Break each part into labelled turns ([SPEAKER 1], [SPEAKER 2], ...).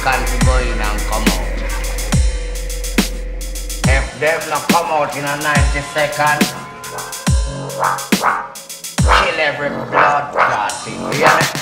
[SPEAKER 1] second to go in and come out. If them not come out in a 90 seconds, kill every blood clot thing. You hear me?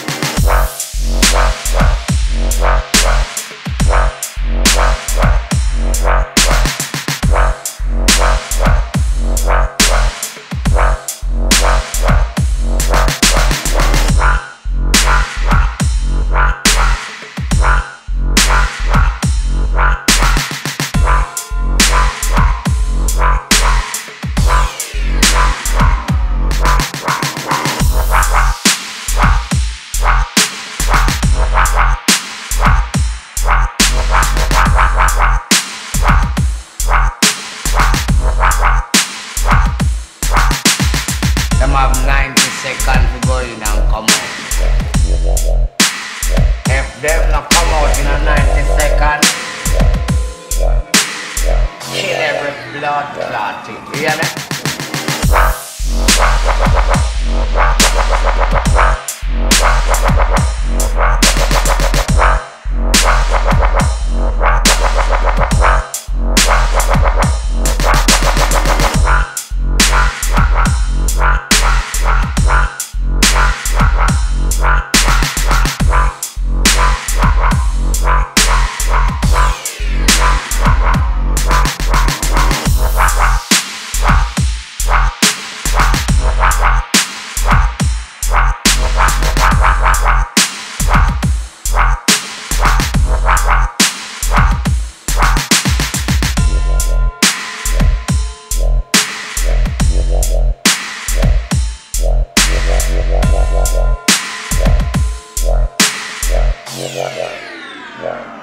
[SPEAKER 1] Them have 90 seconds to go in and come out. If them not come out in a 90 seconds, kill every blood clot thing. You hear me? Yeah.